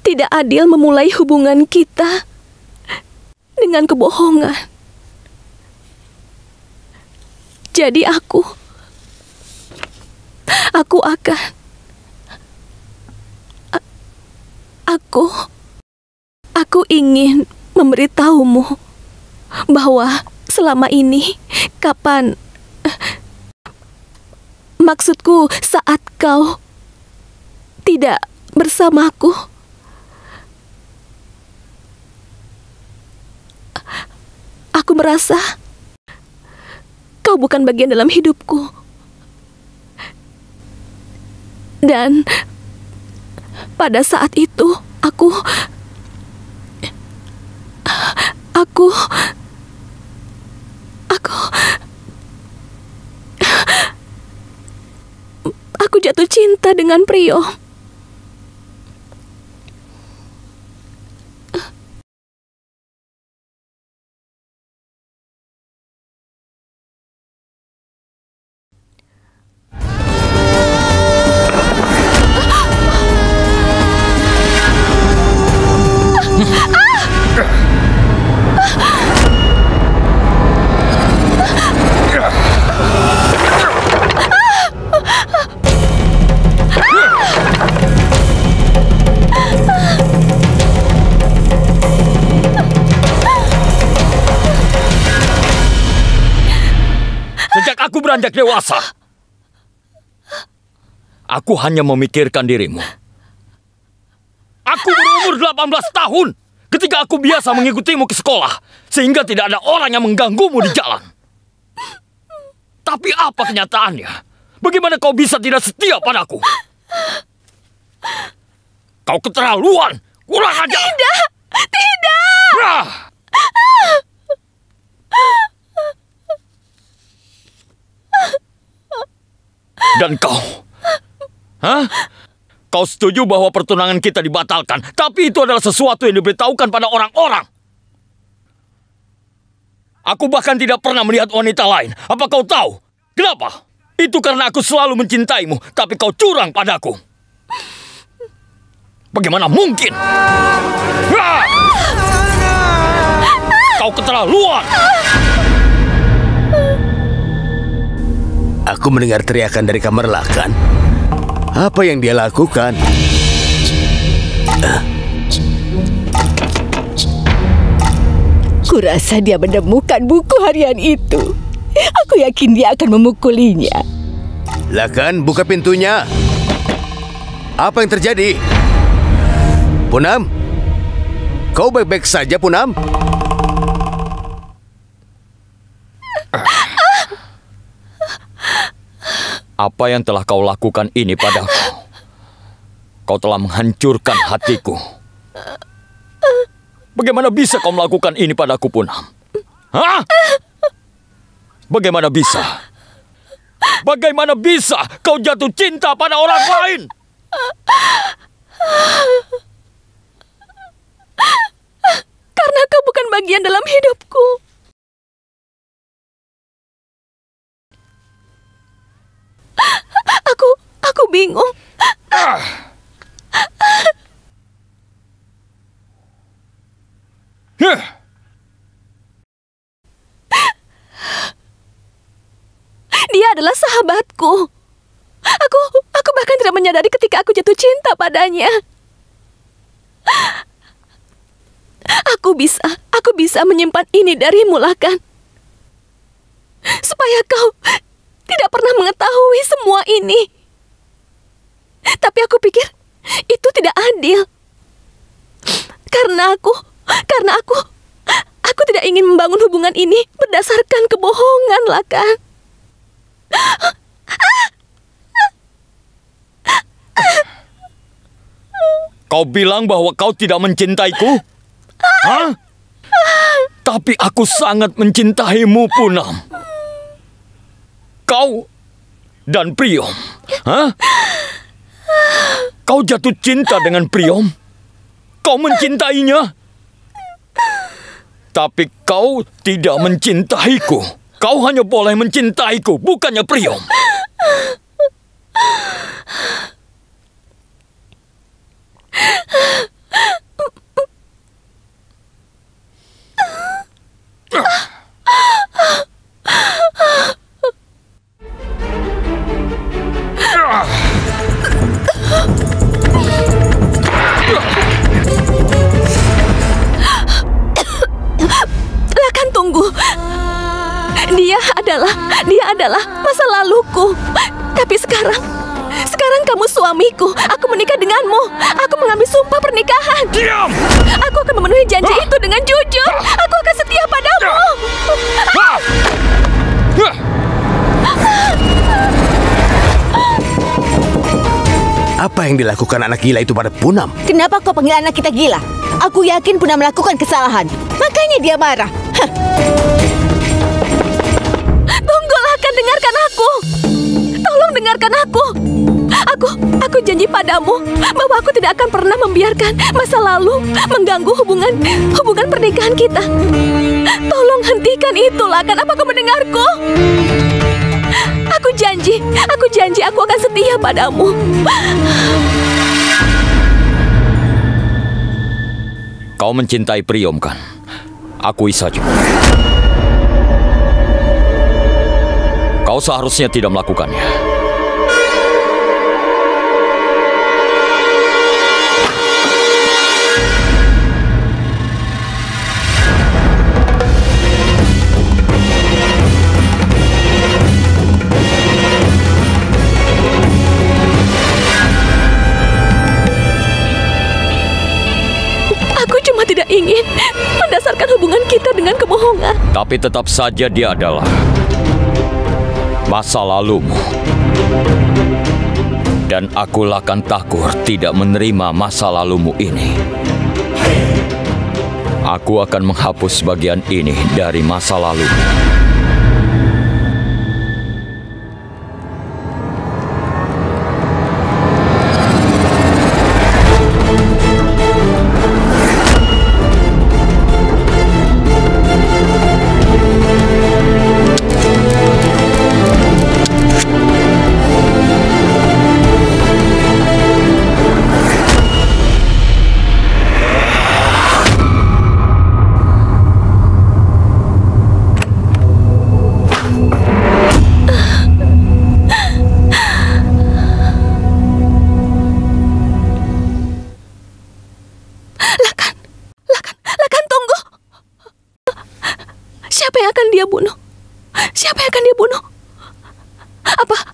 tidak adil memulai hubungan kita dengan kebohongan. Jadi aku ingin memberitahumu bahwa selama ini, maksudku saat kau tidak bersamaku, aku merasa kau bukan bagian dalam hidupku. Dan pada saat itu aku jatuh cinta dengan Priom. Aku beranjak dewasa. Aku hanya memikirkan dirimu. Aku berumur 18 tahun ketika aku biasa mengikutimu ke sekolah, sehingga tidak ada orang yang mengganggumu di jalan. Tapi apa kenyataannya? Bagaimana kau bisa tidak setia padaku? Kau keterlaluan, kurang ajar. Tidak, tidak. Nah. Dan kau, kau setuju bahwa pertunangan kita dibatalkan, tapi itu adalah sesuatu yang diberitahukan pada orang-orang. Aku bahkan tidak pernah melihat wanita lain. Apa kau tahu? Kenapa? Itu karena aku selalu mencintaimu, tapi kau curang padaku. Bagaimana mungkin? Kau keterlaluan. Aku mendengar teriakan dari kamar Lakan. Apa yang dia lakukan? Kurasa dia menemukan buku harian itu. Aku yakin dia akan memukulinya. Lakan, buka pintunya. Apa yang terjadi? Punam? Kau baik-baik saja, Punam? Apa yang telah kau lakukan ini padaku? Kau telah menghancurkan hatiku. Bagaimana bisa kau melakukan ini padaku, Punam? Hah? Bagaimana bisa? Bagaimana bisa kau jatuh cinta pada orang lain? Karena kau bukan bagian dalam hidupku. Aku bingung. Dia adalah sahabatku. Aku bahkan tidak menyadari ketika aku jatuh cinta padanya. Aku bisa menyimpan ini darimu, Lakan. Supaya kau tidak pernah mengetahui semua ini. Tapi aku pikir itu tidak adil. Karena aku tidak ingin membangun hubungan ini berdasarkan kebohongan, Lakan. Kau bilang bahwa kau tidak mencintaiku? Hah? Tapi aku sangat mencintaimu, Punam. Kau dan Priom. Hah? Kau jatuh cinta dengan Priom? Kau mencintainya? Tapi kau tidak mencintaiku. Kau hanya boleh mencintaiku, bukannya Priom. adalah masa laluku. Tapi sekarang kamu suamiku. Aku menikah denganmu. Aku mengambil sumpah pernikahan. Diam! Aku akan memenuhi janji itu dengan jujur. Aku akan setia padamu. Apa yang dilakukan anak gila itu pada Punam? Kenapa kau panggil anak kita gila? Aku yakin Punam melakukan kesalahan. Makanya dia marah. Tunggulah, akan dengarkan aku. Tolong dengarkan aku. Aku janji padamu bahwa aku tidak akan pernah membiarkan masa lalu mengganggu hubungan pernikahan kita. Tolong hentikan itu, Lakan. Apa kau mendengarku? Aku janji aku akan setia padamu. Kau mencintai Priyom kan? Akui saja. Kau seharusnya tidak melakukannya. Aku cuma tidak ingin mendasarkan hubungan kita dengan kebohongan. Tapi tetap saja dia adalah masa lalumu. Dan aku Lakan Thakur tidak menerima masa lalumu ini. Aku akan menghapus bagian ini dari masa lalumu. Lakan, tunggu. Siapa yang akan dia bunuh? Siapa yang akan dia bunuh? Apa